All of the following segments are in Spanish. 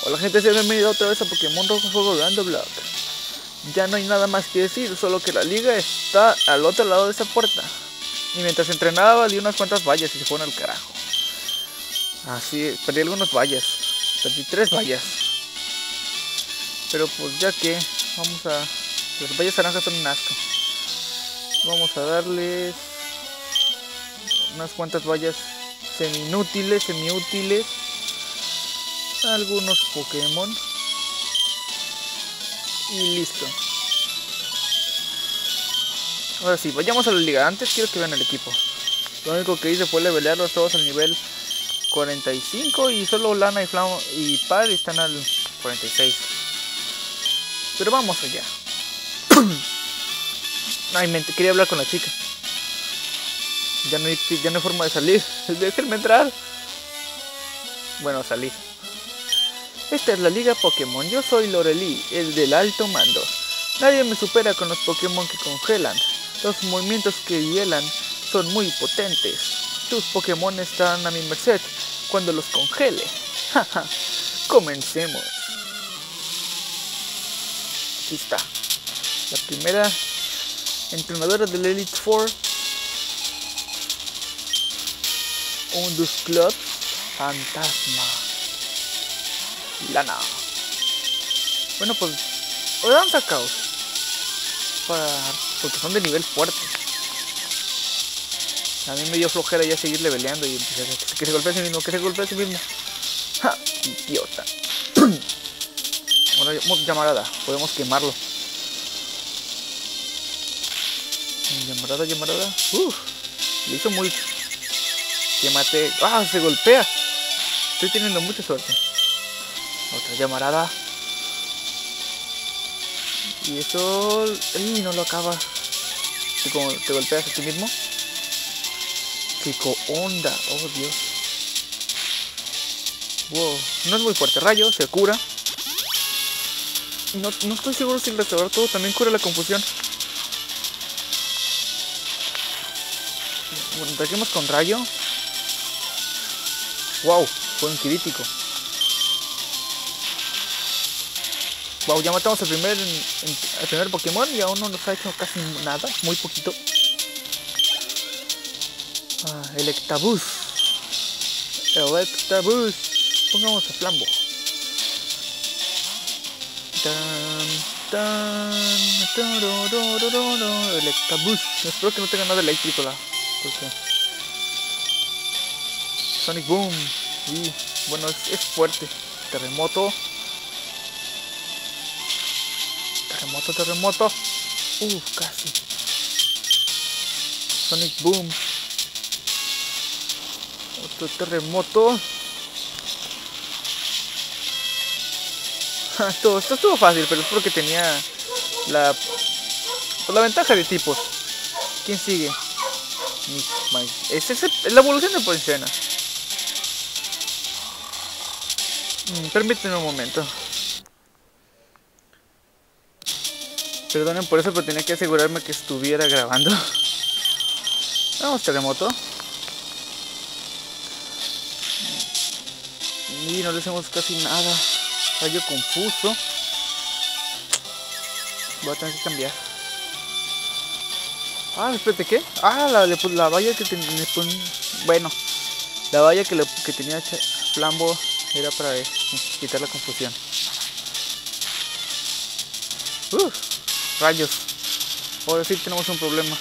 Hola gente, sean bienvenidos otra vez a Pokémon Rojo Fuego Random Block. Ya no hay nada más que decir, solo que la liga está al otro lado de esa puerta. Y mientras entrenaba di unas cuantas vallas y se fueron al carajo. Así, perdí algunas vallas. Perdí 3 vallas. Pero pues ya que, vamos a... Las vallas naranjas son un asco. Vamos a darles unas cuantas vallas semi-inútiles, semi-útiles a algunos Pokémon. Y listo. Ahora sí, vayamos a la liga. Antes quiero que vean el equipo. Lo único que hice fue levelearlos todos al nivel 45 y solo Lana y Par están al 46. Pero vamos allá. Ay, quería hablar con la chica. Ya no hay forma de salir. Déjenme entrar. Bueno, salí. Esta es la liga Pokémon. Yo soy Lorelei, el del alto mando. Nadie me supera con los Pokémon que congelan. Los movimientos que hielan son muy potentes. Tus Pokémon están a mi merced cuando los congele. Jaja. Comencemos. Aquí está. La primera entrenadora del Elite Four. Un Dusclops fantasma. Lana. Bueno, pues hoy han sacado porque son de nivel fuerte. A mí me dio flojera ya seguir leveleando y empecé a que se golpee a sí mismo, que se golpee a sí mismo. ¡Ja! Idiota. Bueno, llamarada, podemos quemarlo. Llamarada. Le hizo muy... Quémate. ¡Ah! Se golpea. Estoy teniendo mucha suerte. Otra llamarada. Y eso... no lo acaba. ¿Y como te golpeas a ti mismo? Chico onda. Oh Dios. Wow. No es muy fuerte. Rayo. Se cura. No estoy seguro si el restaurar todo también cura la confusión. Bueno, ataquemos con rayo. Wow. Fue un crítico. Wow, ya matamos al primer Pokémon y aún no nos ha hecho casi nada, muy poquito. Electabuzz. Pongamos a Flambo. Electabuzz. Espero que no tenga nada eléctrico Sonic Boom. Y bueno, es fuerte. Terremoto. Casi. Sonic Boom. Otro terremoto. Esto estuvo fácil, pero es porque tenía la ventaja de tipos. ¿Quién sigue? Es la evolución de Policena. Permíteme un momento. Perdonen por eso, pero tenía que asegurarme que estuviera grabando. Vamos, terremoto. Y no le hacemos casi nada. Rayo confuso. Voy a tener que cambiar. Espérate, ¿qué? La valla que tenía... Bueno, la valla que tenía Flambo era para quitar la confusión. Rayos. Ahora sí tenemos un problema.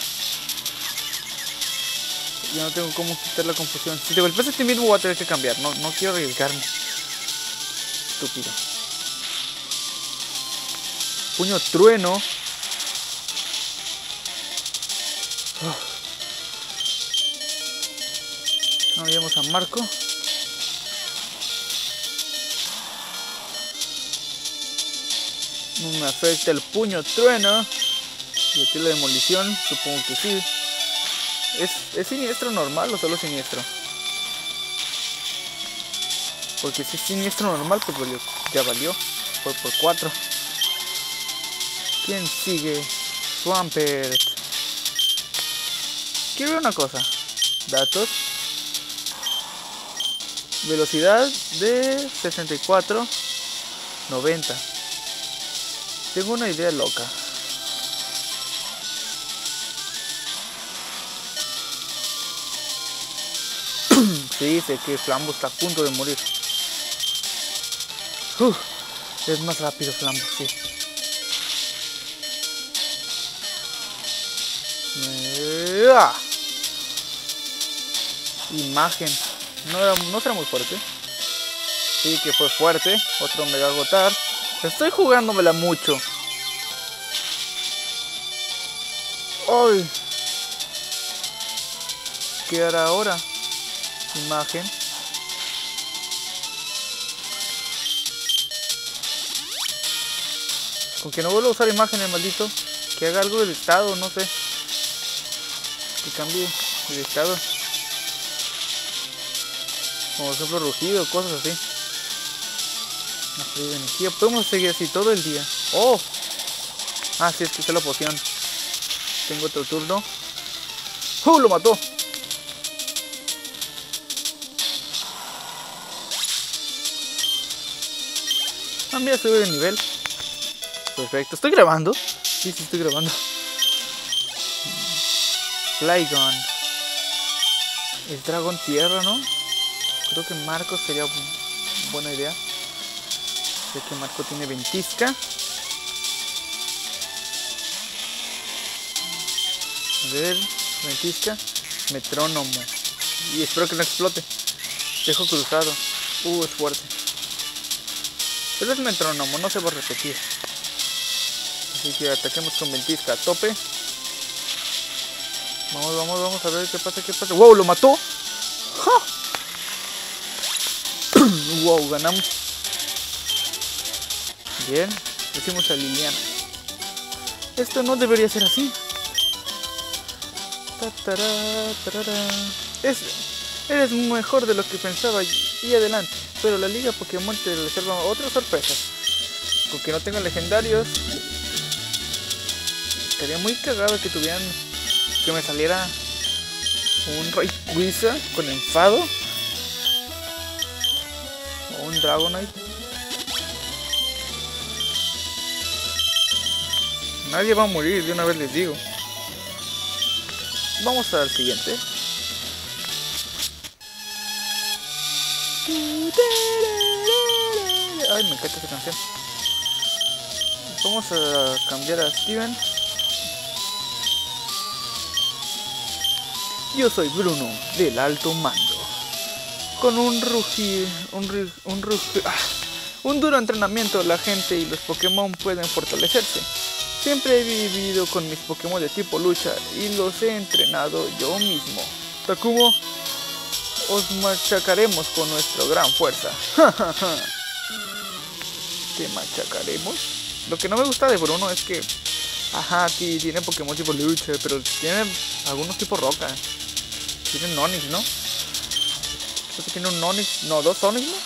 Ya no tengo cómo quitar la confusión. Si te golpeas a ti mismo voy a tener que cambiar. No quiero arriesgarme. Estúpido. Puño trueno. Ahora llevamos a Marco. No me afecta el puño trueno. Y aquí la demolición, supongo que sí. ¿Es siniestro normal o solo siniestro? Porque si es siniestro normal, pues ya valió. Fue por 4. ¿Quién sigue? Swampert. Quiero ver una cosa. Datos. Velocidad de 64. 90. Tengo una idea loca. Se dice que Flambo está a punto de morir. Es más rápido Flambo, sí. Imagen. No será muy fuerte. Sí que fue fuerte. Otro mega agotar. Estoy jugándomela mucho. ¡Ay! ¿Qué hará ahora? Imagen. Con que no vuelva a usar imagen el maldito. Que haga algo del estado, no sé. Que cambie el estado. Como por ejemplo rugido, cosas así. Una fluida de energía. Podemos seguir así todo el día. ¡Oh! Ah, sí, es que usé la poción. Tengo otro turno. Lo mató. Ah, mira, sube de nivel. Perfecto. ¿Estoy grabando? Sí, estoy grabando. Flygon. Es dragón tierra, ¿no? Creo que Marco sería buena idea. Sé que Marco tiene ventisca. A ver, ventisca. Metrónomo. Y espero que no explote. Dejo cruzado. Es fuerte. Pero es metrónomo, no se va a repetir. Así que ataquemos con ventisca a tope. Vamos a ver qué pasa. ¡Wow! ¡Lo mató! ¡Ja! ¡Wow! Ganamos. Bien. Hicimos a Liliana. Esto no debería ser así. Eres mejor de lo que pensaba y adelante. Pero la liga Pokémon te reserva otras sorpresas. Con que no tengan legendarios. Estaría muy cagado que tuvieran. Que me saliera un Rayquaza con enfado. O un Dragonite. Nadie va a morir, de una vez les digo. Vamos al siguiente. Ay, me encanta esa canción. Vamos a cambiar a Steven. Yo soy Bruno, del alto mando. Con un duro entrenamiento, la gente y los Pokémon pueden fortalecerse. Siempre he vivido con mis Pokémon de tipo lucha y los he entrenado yo mismo. Takumo, os machacaremos con nuestra gran fuerza. ¿Te machacaremos? Lo que no me gusta de Bruno es que... Ajá, sí, tiene Pokémon tipo lucha, pero tiene algunos tipo roca. Tiene un Onix, ¿no? Creo que tiene un Onix, no, dos Onix, ¿no?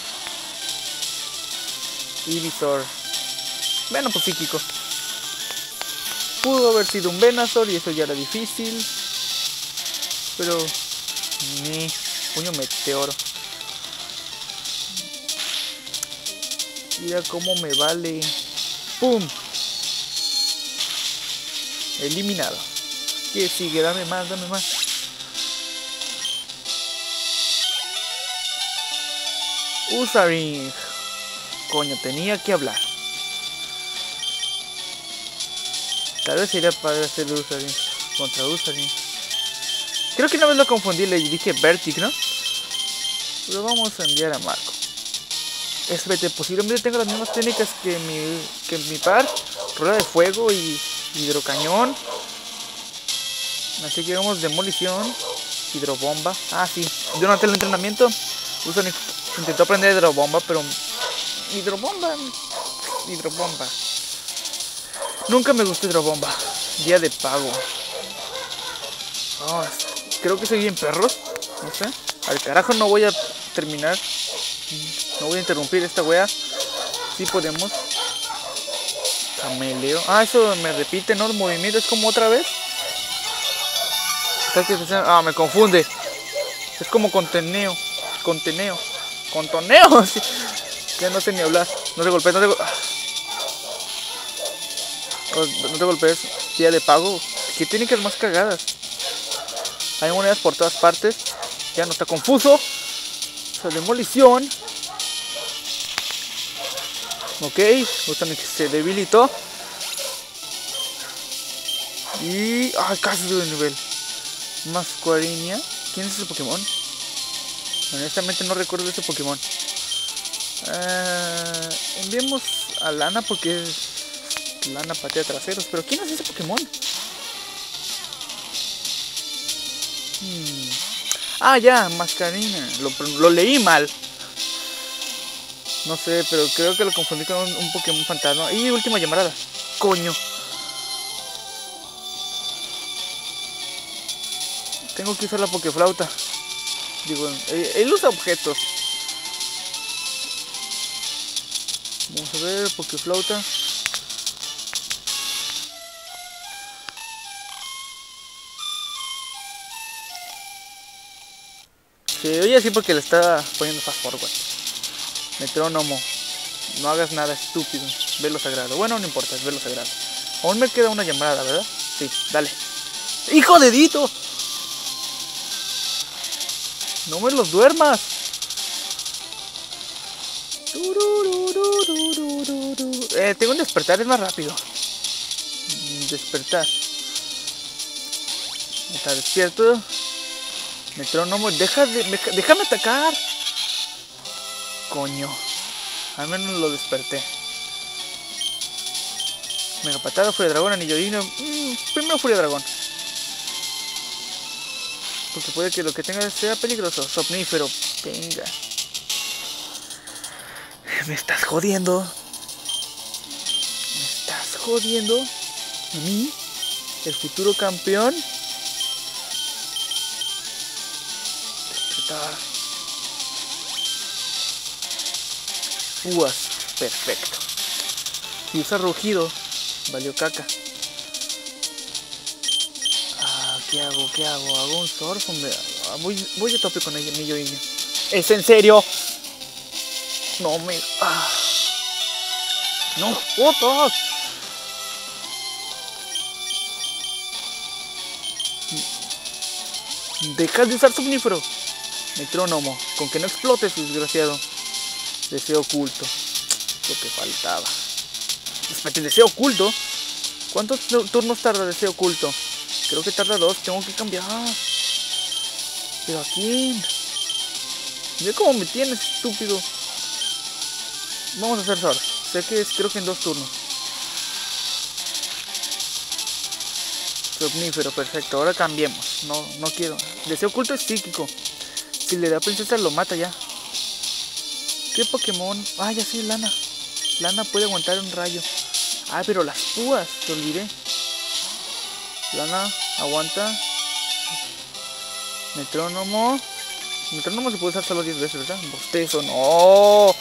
Ivysaur. Bueno, pues psíquico. Pudo haber sido un Venusaur y eso ya era difícil. Pero... puño meteoro. Mira cómo me vale. ¡Pum! Eliminado. ¿Qué sigue? Dame más. Usaring. Coño, tenía que hablar. Tal vez sería para hacer Usaring contra Usaring. Creo que una vez lo confundí, le dije Vertic, ¿no? Pero vamos a enviar a Marco. Espérate, posiblemente tenga las mismas técnicas que mi par. Rueda de fuego y hidrocañón. Así que vamos demolición. Hidrobomba. Ah, sí. Durante el entrenamiento Usaring intentó aprender hidrobomba, pero... Hidrobomba. Nunca me gustó hidrobomba. Día de pago. Creo que soy bien perros. No sé. Al carajo no voy a terminar. No voy a interrumpir esta wea. Sí podemos. Cameleo. Eso me repite, ¿no? El movimiento es como otra vez. Me confunde. Es como contoneo. Sí. Que no sé ni hablar. No te golpees, no te golpees. Día de pago. ¿Qué técnicas más cagadas? Hay monedas por todas partes. Ya no está confuso. O sea, demolición. Ok, justamente se debilitó. Y... ¡ay! Casi sube de nivel. Masquerania. ¿Quién es ese Pokémon? Honestamente no recuerdo ese Pokémon. Enviemos a Lana porque Lana patea traseros. Pero ¿quién es ese Pokémon? Ah, ya, Masquerania. Lo leí mal. No sé, pero creo que lo confundí con un Pokémon fantasma. Y última llamada. Coño. Tengo que usar la Pokéflauta. Digo, él usa objetos. Vamos a ver, Pokéflauta. Se oye así porque le está poniendo fast forward. Metrónomo. No hagas nada estúpido. Ve lo sagrado. Bueno, no importa, es ver lo sagrado. Aún me queda una llamada, ¿verdad? Sí, dale. ¡Hijo de Dito! No me los duermas. Tengo un despertar, es más rápido. Despertar. Está despierto. Metrónomo, déjame atacar. Coño. Al menos lo desperté. Mega patada, furia dragón, anillo divino. Primero furia dragón. Porque puede que lo que tenga sea peligroso. Somnífero. Venga. Me estás jodiendo. Me estás jodiendo. ¿A mí? El futuro campeón. Despertar. Púas. Perfecto. Si usa rugido, valió caca. ¿Qué hago? ¿Hago un surf? Voy a tope con el anillo. ¿Es en serio? No me... ¡No jodas! Deja de usar somnífero. Metrónomo. Con que no explotes, desgraciado. Deseo oculto. Lo que faltaba. Espérate, deseo oculto. ¿Cuántos turnos tarda deseo oculto? Creo que tarda 2, tengo que cambiar. ¿Pero a quién? Mira cómo me tienes, estúpido. Vamos a hacer surf. Sé que es, creo que en 2 turnos. Somnífero, perfecto. Ahora cambiemos. No quiero. Deseo oculto es psíquico. Si le da princesa lo mata ya. ¿Qué Pokémon? Ah, ya sí, Lana. Lana puede aguantar un rayo. Ah, pero las púas, te olvidé. Lana, aguanta. Metrónomo. Metrónomo se puede usar solo 10 veces, ¿verdad? Bostezo, no.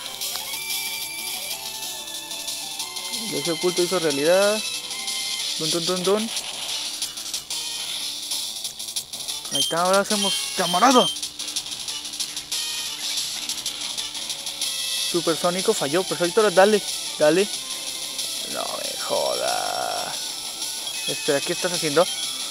Deseo oculto hizo realidad. Dun. Ahí está, ahora hacemos camarada. Supersónico falló, perfecto, ahora dale. No me jodas. Espera, ¿qué estás haciendo?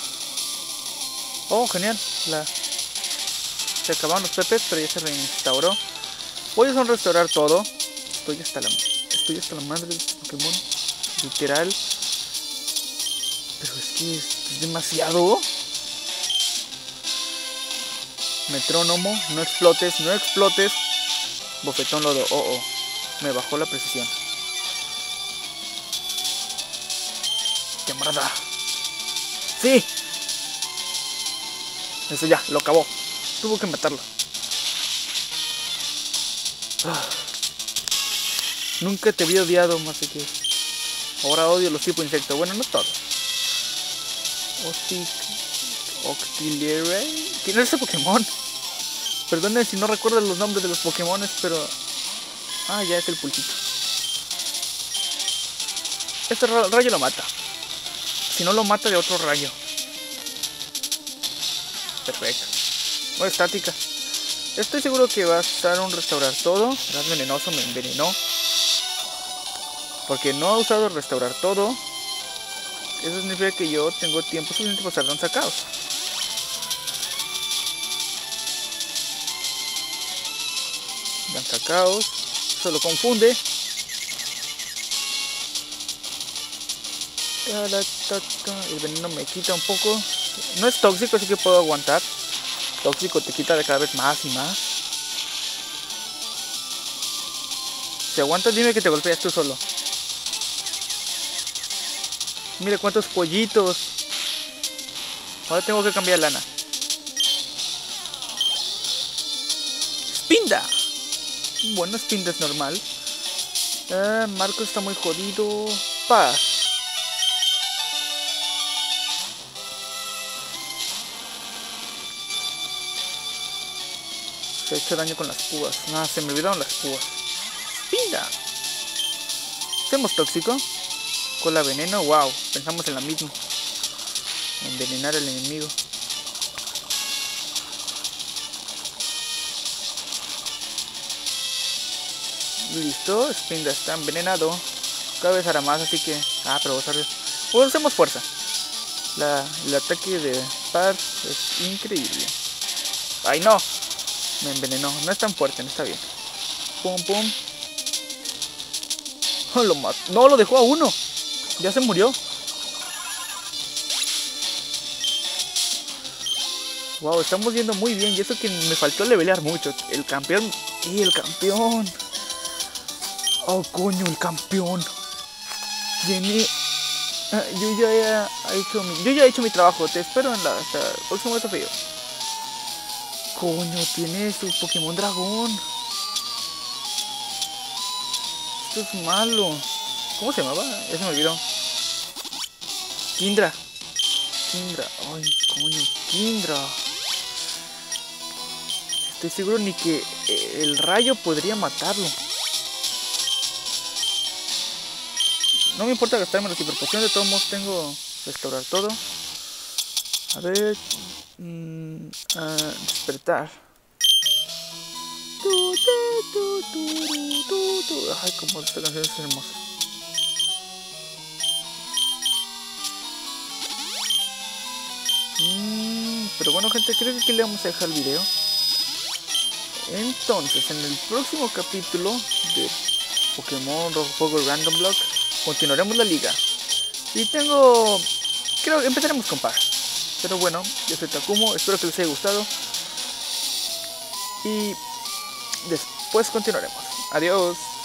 Oh, genial. Se acabaron los pepes, pero ya se reinstauró. Voy a restaurar todo. Estoy hasta la madre de este Pokémon. Literal. Pero es que es demasiado. Metrónomo, no explotes. Bofetón lodo. Me bajó la precisión. Camarada. Sí. Eso ya, lo acabó. Tuvo que matarlo. Nunca te había odiado más que... Ahora odio los tipos insectos. Bueno, no todos. Octillery. ¿Quién es ese Pokémon? Perdone si no recuerdo los nombres de los Pokémones, pero... Ah, ya es el pulpito. Este rayo lo mata. Si no lo mata de otro rayo. Perfecto. Estática. Estoy seguro que va a estar un restaurar todo. Gas venenoso me envenenó. Porque no ha usado restaurar todo. Eso significa que yo tengo tiempo suficiente para estar lanzacaos. Lanzacaos. Eso lo confunde. El veneno me quita un poco. No es tóxico, así que puedo aguantar. Tóxico te quita de cada vez más y más. Si aguantas, dime que te golpeas tú solo. Mira cuántos pollitos. Ahora tengo que cambiar lana. Spinda. Bueno, Spinda es normal. Marco está muy jodido. Paz. Se ha hecho daño con las púas. No, se me olvidaron las púas. Spinda. ¿Hacemos tóxico? Cola veneno, wow, pensamos en la misma. Envenenar al enemigo. Listo, Spinda está envenenado. Cada vez hará más, así que... pero vamos a ver. Usemos fuerza. El ataque de Paz es increíble. ¡Ay, no! Me envenenó. No es tan fuerte, no está bien. Pum, pum. Oh, lo mató. No, lo dejó a uno. Ya se murió. Wow, estamos yendo muy bien. Y eso que me faltó levelear mucho. El campeón. ¡Y el campeón! Oh, coño, el campeón. Jenny. Yo ya he hecho mi trabajo. Te espero en hasta el próximo desafío. Coño, tiene su Pokémon dragón. Esto es malo. ¿Cómo se llamaba? Ya se me olvidó. Kindra. Ay, coño, Kindra. Estoy seguro ni que el rayo podría matarlo. No me importa gastarme la superpoción. De todos modos tengo restaurar todo. A ver. Despertar. Ay, como esta canción es hermosa. Pero bueno, gente, creo que aquí le vamos a dejar el video. Entonces, en el próximo capítulo de Pokémon Rojo Fuego Random Block continuaremos la liga. Y creo que empezaremos con par. Pero bueno, yo soy Takumo, espero que les haya gustado. Y después continuaremos. Adiós.